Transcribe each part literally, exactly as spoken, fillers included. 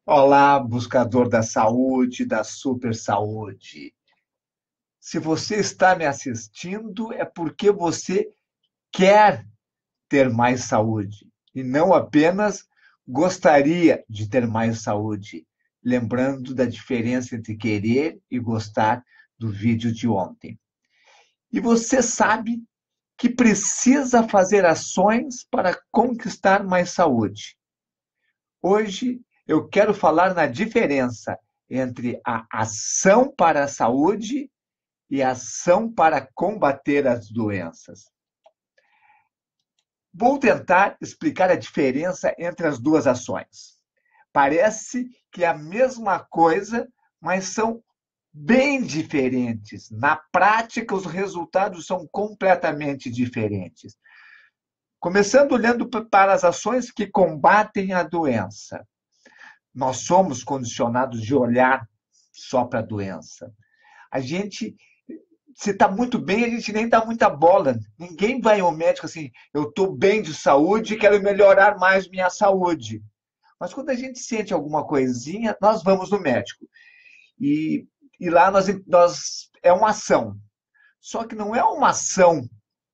Olá, buscador da saúde, da super saúde. Se você está me assistindo, é porque você quer ter mais saúde e não apenas gostaria de ter mais saúde. Lembrando da diferença entre querer e gostar do vídeo de ontem. E você sabe que precisa fazer ações para conquistar mais saúde. Hoje eu quero falar na diferença entre a ação para a saúde e a ação para combater as doenças. Vou tentar explicar a diferença entre as duas ações. Parece que é a mesma coisa, mas são bem diferentes. Na prática, os resultados são completamente diferentes. Começando olhando para as ações que combatem a doença. Nós somos condicionados de olhar só para a doença. A gente, se está muito bem, a gente nem dá muita bola. Ninguém vai ao médico assim, eu estou bem de saúde e quero melhorar mais minha saúde. Mas quando a gente sente alguma coisinha, nós vamos no médico. E, e lá nós, nós, é uma ação. Só que não é uma ação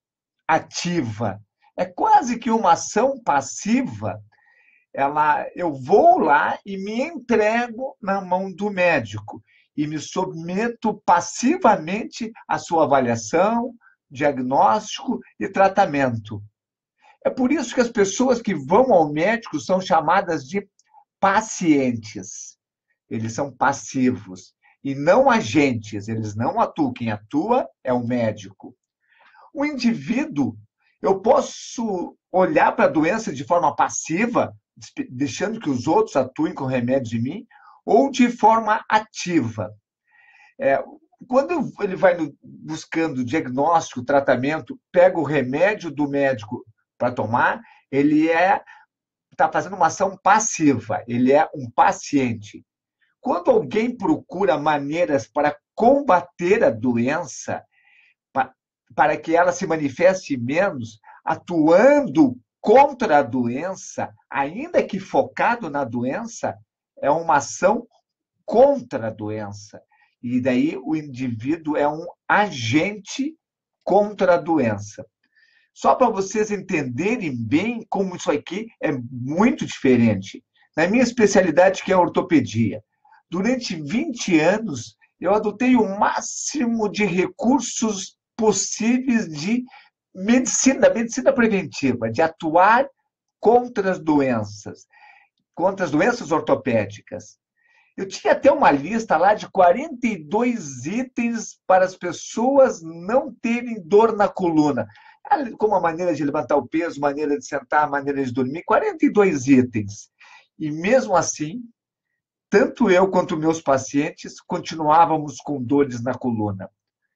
ativa. É quase que uma ação passiva. Ela, eu vou lá e me entrego na mão do médico e me submeto passivamente à sua avaliação, diagnóstico e tratamento. É por isso que as pessoas que vão ao médico são chamadas de pacientes. Eles são passivos e não agentes, eles não atuam. Quem atua é o médico. O indivíduo, eu posso olhar para a doença de forma passiva, deixando que os outros atuem com remédio em mim, ou de forma ativa. É, quando ele vai no, buscando diagnóstico, tratamento, pega o remédio do médico para tomar, ele é está fazendo uma ação passiva, ele é um paciente. Quando alguém procura maneiras para combater a doença, pa, para que ela se manifeste menos, atuando contra a doença, ainda que focado na doença, é uma ação contra a doença. E daí o indivíduo é um agente contra a doença. Só para vocês entenderem bem como isso aqui é muito diferente. Na minha especialidade, que é a ortopedia, durante vinte anos, eu adotei o máximo de recursos possíveis de medicina, medicina preventiva, de atuar contra as doenças, contra as doenças ortopédicas. Eu tinha até uma lista lá de quarenta e dois itens para as pessoas não terem dor na coluna. Como a maneira de levantar o peso, maneira de sentar, maneira de dormir, quarenta e dois itens. E mesmo assim, tanto eu quanto meus pacientes continuávamos com dores na coluna.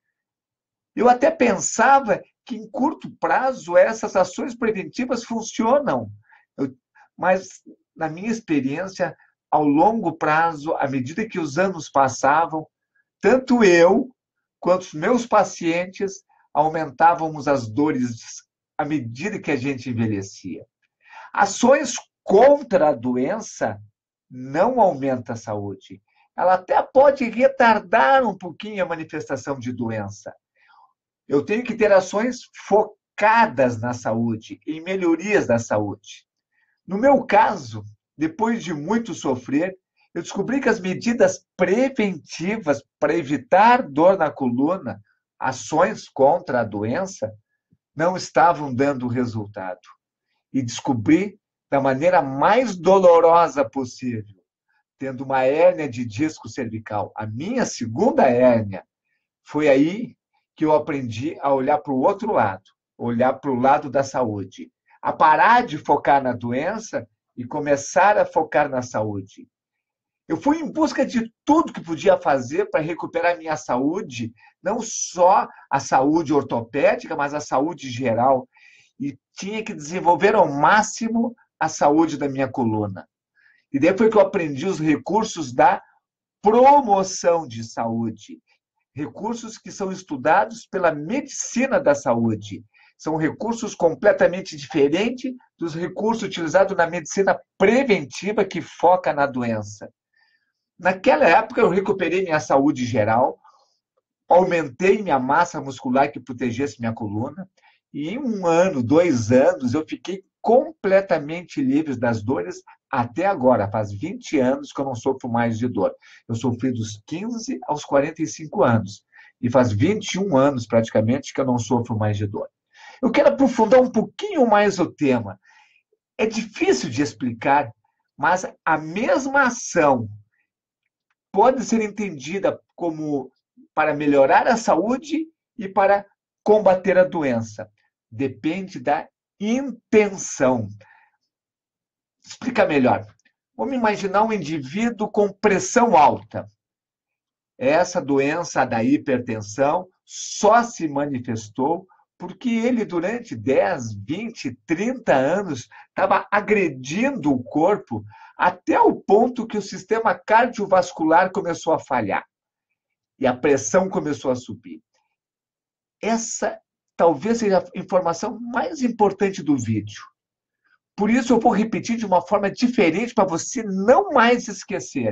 Eu até pensava que em curto prazo essas ações preventivas funcionam, eu, mas na minha experiência, ao longo prazo, à medida que os anos passavam, tanto eu quanto os meus pacientes aumentávamos as dores à medida que a gente envelhecia. Ações contra a doença não aumentam a saúde. Ela até pode retardar um pouquinho a manifestação de doença. Eu tenho que ter ações focadas na saúde, em melhorias da saúde. No meu caso, depois de muito sofrer, eu descobri que as medidas preventivas para evitar dor na coluna, ações contra a doença, não estavam dando resultado. E descobri da maneira mais dolorosa possível, tendo uma hérnia de disco cervical, a minha segunda hérnia. Foi aí que eu aprendi a olhar para o outro lado, olhar para o lado da saúde, a parar de focar na doença e começar a focar na saúde. Eu fui em busca de tudo que podia fazer para recuperar a minha saúde, não só a saúde ortopédica, mas a saúde geral. E tinha que desenvolver ao máximo a saúde da minha coluna. E daí foi que eu aprendi os recursos da promoção de saúde. Recursos que são estudados pela medicina da saúde. São recursos completamente diferentes dos recursos utilizados na medicina preventiva que foca na doença. Naquela época, eu recuperei minha saúde geral, aumentei minha massa muscular que protegesse minha coluna, e em um ano, dois anos, eu fiquei completamente livre das dores até agora. Faz vinte anos que eu não sofro mais de dor. Eu sofri dos quinze aos quarenta e cinco anos. E faz vinte e um anos, praticamente, que eu não sofro mais de dor. Eu quero aprofundar um pouquinho mais o tema. É difícil de explicar, mas a mesma ação pode ser entendida como para melhorar a saúde e para combater a doença. Depende da intenção. Explica melhor. Vamos imaginar um indivíduo com pressão alta. Essa doença da hipertensão só se manifestou porque ele, durante dez, vinte, trinta anos, estava agredindo o corpo até o ponto que o sistema cardiovascular começou a falhar e a pressão começou a subir. Essa talvez seja a informação mais importante do vídeo. Por isso eu vou repetir de uma forma diferente para você não mais esquecer.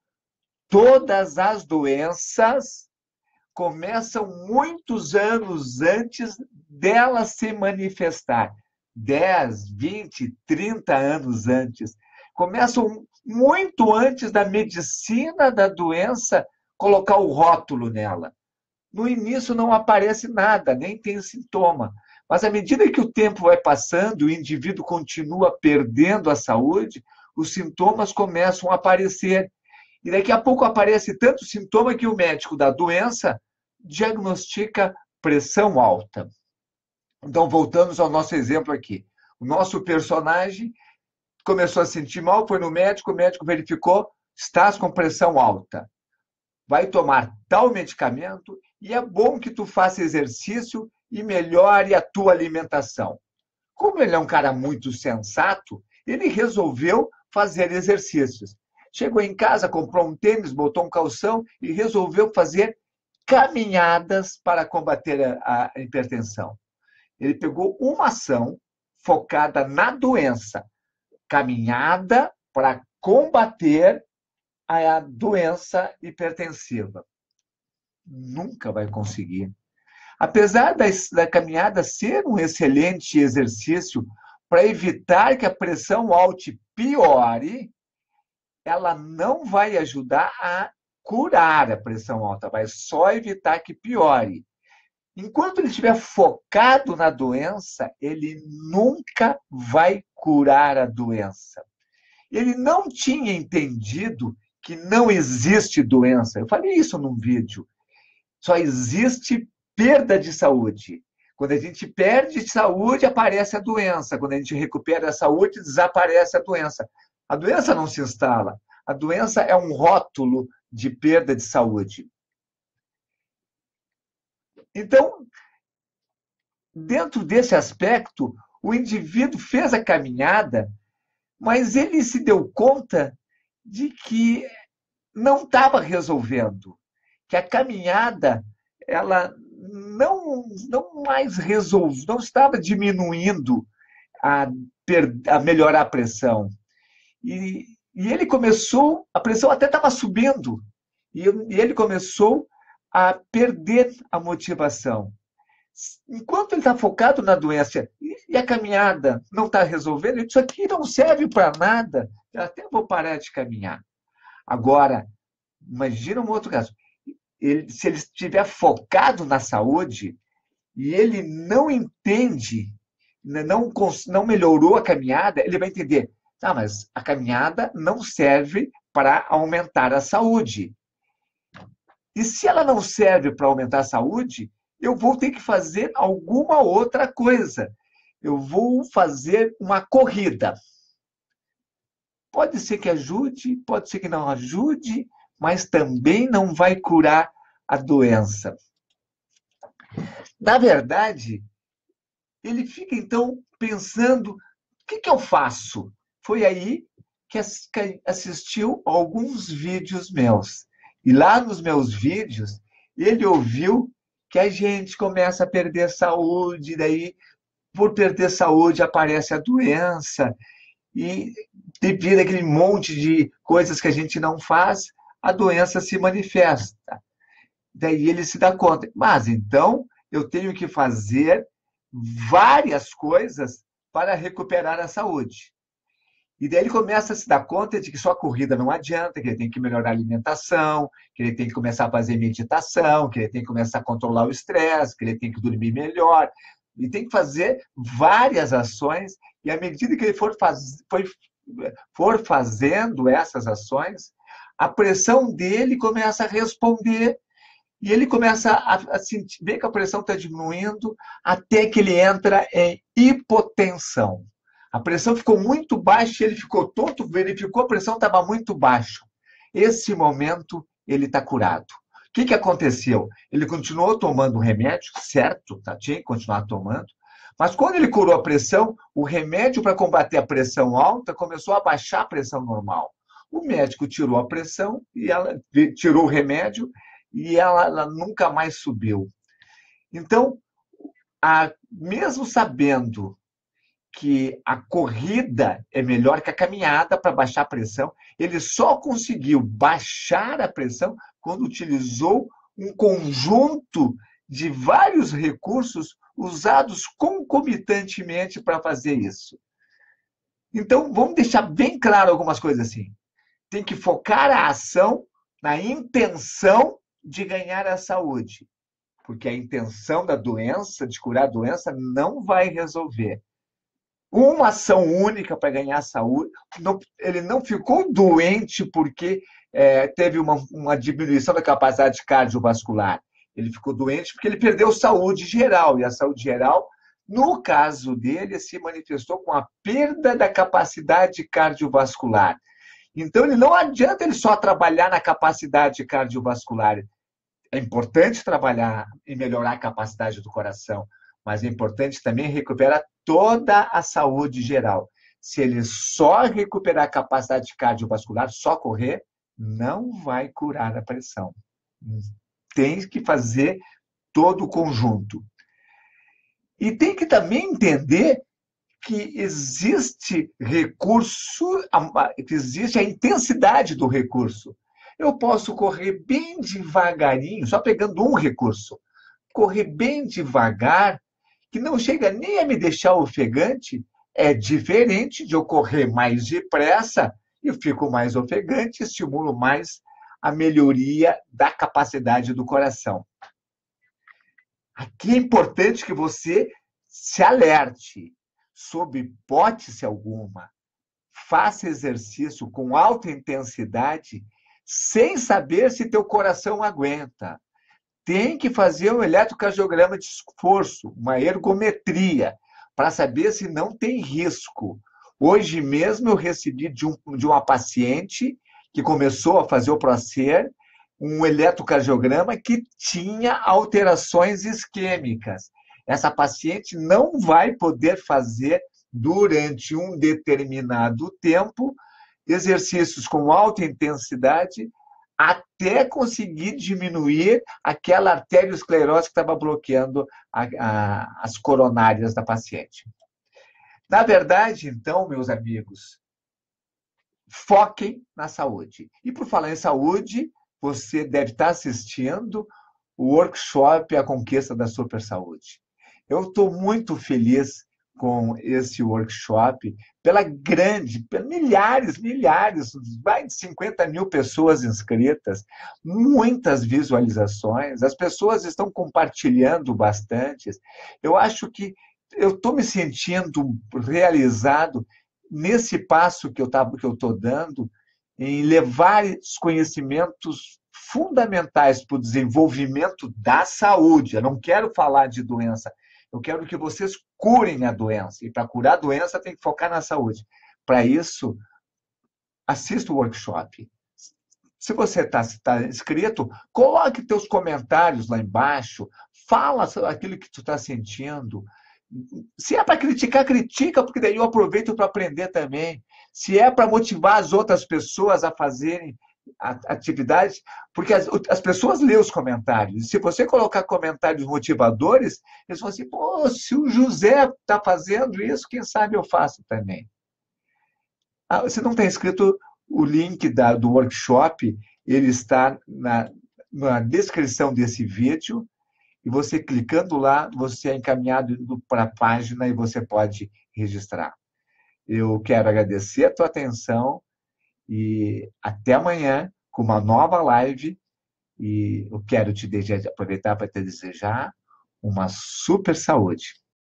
Todas as doenças começam muitos anos antes dela se manifestar. dez, vinte, trinta anos antes. Começam muito antes da medicina da doença colocar o rótulo nela. No início não aparece nada, nem tem sintoma. Mas à medida que o tempo vai passando, o indivíduo continua perdendo a saúde, os sintomas começam a aparecer. E daqui a pouco aparece tanto sintoma que o médico da doença diagnostica pressão alta. Então, voltamos ao nosso exemplo aqui. O nosso personagem começou a sentir mal, foi no médico, o médico verificou, estás com pressão alta. Vai tomar tal medicamento e é bom que tu faça exercício e melhore a tua alimentação. Como ele é um cara muito sensato, ele resolveu fazer exercícios. Chegou em casa, comprou um tênis, botou um calção e resolveu fazer caminhadas para combater a, a hipertensão. Ele pegou uma ação focada na doença, caminhada para combater a doença hipertensiva. Nunca vai conseguir. Apesar da, da caminhada ser um excelente exercício para evitar que a pressão alta piore, ela não vai ajudar a curar a pressão alta, vai só evitar que piore. Enquanto ele estiver focado na doença, ele nunca vai curar a doença. Ele não tinha entendido que não existe doença. Eu falei isso num vídeo. Só existe perda de saúde. Quando a gente perde saúde, aparece a doença. Quando a gente recupera a saúde, desaparece a doença. A doença não se instala. A doença é um rótulo de perda de saúde. Então, dentro desse aspecto, o indivíduo fez a caminhada, mas ele se deu conta de que não estava resolvendo, que a caminhada ela não, não mais resolve, não estava diminuindo a, a melhorar a pressão. E, e ele começou, a pressão até estava subindo, e, e ele começou a perder a motivação. Enquanto ele está focado na doença e a caminhada não está resolvendo, isso aqui não serve para nada, eu até vou parar de caminhar. Agora, imagina um outro caso. Ele, se ele estiver focado na saúde e ele não entende, não, não melhorou a caminhada, ele vai entender, ah, mas a caminhada não serve para aumentar a saúde. E se ela não serve para aumentar a saúde, eu vou ter que fazer alguma outra coisa. Eu vou fazer uma corrida. Pode ser que ajude, pode ser que não ajude, mas também não vai curar a doença. Na verdade, ele fica então pensando, o que, que eu faço? Foi aí que assistiu a alguns vídeos meus. E lá nos meus vídeos, ele ouviu que a gente começa a perder saúde, daí, por perder saúde, aparece a doença, e devido àquele monte de coisas que a gente não faz, a doença se manifesta. Daí ele se dá conta, mas então eu tenho que fazer várias coisas para recuperar a saúde. E daí ele começa a se dar conta de que só corrida não adianta, que ele tem que melhorar a alimentação, que ele tem que começar a fazer meditação, que ele tem que começar a controlar o estresse, que ele tem que dormir melhor. Ele tem que fazer várias ações, e à medida que ele for, faz, for, for fazendo essas ações, a pressão dele começa a responder, e ele começa a, a sentir, ver que a pressão está diminuindo, até que ele entra em hipotensão. A pressão ficou muito baixa, ele ficou tonto, verificou, a pressão estava muito baixa. Esse momento, ele está curado. O que, que aconteceu? Ele continuou tomando o remédio, certo, tá? Tinha que continuar tomando, mas quando ele curou a pressão, o remédio para combater a pressão alta começou a baixar a pressão normal. O médico tirou a pressão, e ela tirou o remédio, e ela, ela nunca mais subiu. Então, a, mesmo sabendo que a corrida é melhor que a caminhada para baixar a pressão, ele só conseguiu baixar a pressão quando utilizou um conjunto de vários recursos usados concomitantemente para fazer isso. Então, vamos deixar bem claro algumas coisas assim. Tem que focar a ação na intenção de ganhar a saúde, porque a intenção da doença, de curar a doença, não vai resolver. Uma ação única para ganhar saúde. Não, ele não ficou doente porque é, teve uma, uma diminuição da capacidade cardiovascular. Ele ficou doente porque ele perdeu saúde geral. E a saúde geral, no caso dele, se manifestou com a perda da capacidade cardiovascular. Então, ele não adianta ele só trabalhar na capacidade cardiovascular. É importante trabalhar e melhorar a capacidade do coração, mas é importante também recuperar toda a saúde geral. Se ele só recuperar a capacidade cardiovascular, só correr, não vai curar a pressão. Tem que fazer todo o conjunto. E tem que também entender que existe recurso, que existe a intensidade do recurso. Eu posso correr bem devagarinho, só pegando um recurso. Correr bem devagar, que não chega nem a me deixar ofegante, é diferente de eu correr mais depressa e fico mais ofegante, estimulo mais a melhoria da capacidade do coração. Aqui é importante que você se alerte, sob hipótese alguma, faça exercício com alta intensidade, sem saber se teu coração aguenta. Tem que fazer um eletrocardiograma de esforço, uma ergometria, para saber se não tem risco. Hoje mesmo eu recebi de, um, de uma paciente que começou a fazer o Procer, um eletrocardiograma que tinha alterações isquêmicas. Essa paciente não vai poder fazer, durante um determinado tempo, exercícios com alta intensidade, até conseguir diminuir aquela arteriosclerose que estava bloqueando a, a, as coronárias da paciente. Na verdade, então, meus amigos, foquem na saúde. E por falar em saúde, você deve estar assistindo o workshop A Conquista da Super Saúde. Eu estou muito feliz com esse workshop, pela grande, pela milhares, milhares, mais de cinquenta mil pessoas inscritas, muitas visualizações, as pessoas estão compartilhando bastante. Eu acho que eu estou me sentindo realizado nesse passo que eu tava, que eu estou dando, em levar os conhecimentos fundamentais para o desenvolvimento da saúde. Eu não quero falar de doença, eu quero que vocês curem a doença. E para curar a doença tem que focar na saúde. Para isso, assista o workshop. Se você está tá inscrito, coloque teus comentários lá embaixo. Fala aquilo que tu está sentindo. Se é para criticar, critica, porque daí eu aproveito para aprender também. Se é para motivar as outras pessoas a fazerem atividade, porque as, as pessoas lêem os comentários. Se você colocar comentários motivadores, eles vão assim, pô, se o José está fazendo isso, quem sabe eu faço também. Ah, você não tem escrito o link da, do workshop, ele está na, na descrição desse vídeo, e você clicando lá, você é encaminhado para a página e você pode registrar. Eu quero agradecer a tua atenção e até amanhã com uma nova live. E eu quero te desejar, aproveitar para te desejar uma super saúde.